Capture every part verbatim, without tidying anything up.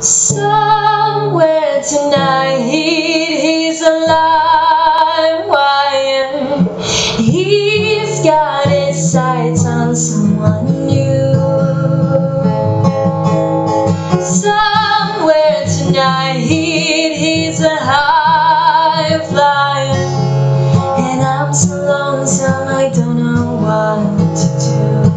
Somewhere tonight he's alive, wired. He's got his sights on someone new. Somewhere tonight he's a high flyer, and I'm so lonesome I don't know what to do.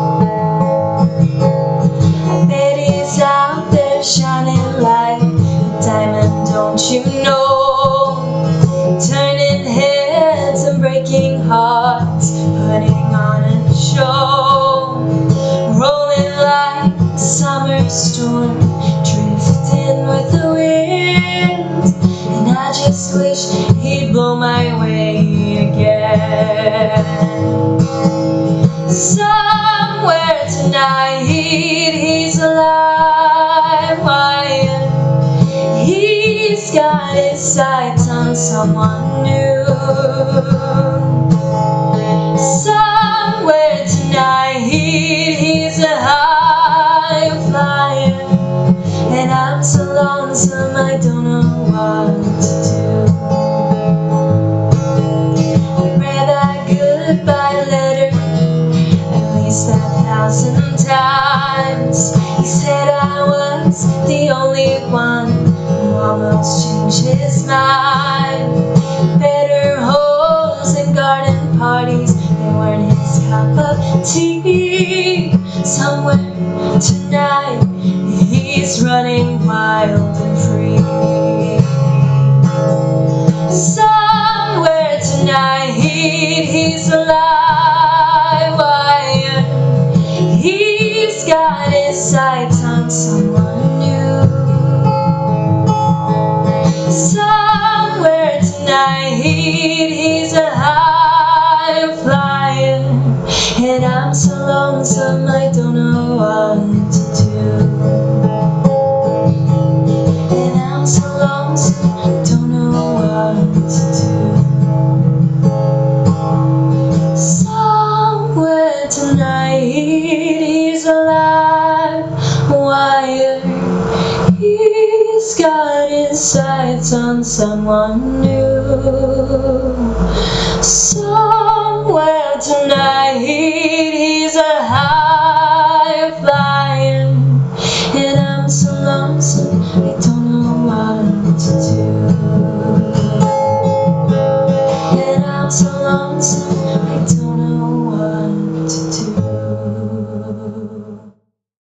I bet he's out there shining like a diamond, don't you know? Turning heads and breaking hearts, putting on a show. Rolling like a summer storm, drifting with the wind. And I just wish he'd blow my way again. Somewhere tonight he's alive, wired. He's got his sights on someone new. Somewhere tonight he's a high flyer, and I'm so lonesome I don't know what to do. I read that goodbye letter at least a thousand times. He said I was the only one who almost changed his mind. Better holes and garden parties, they weren't his cup of tea. Somewhere tonight he's running wild and free. Somewhere tonight he's alive, wired. He's got his sights on someone new. Somewhere tonight he's a high flyer, and I'm so lonesome I don't know what to do. And I'm so lonesome I don't know what to do. Somewhere tonight he's alive, wired. He's got his sights on someone new. So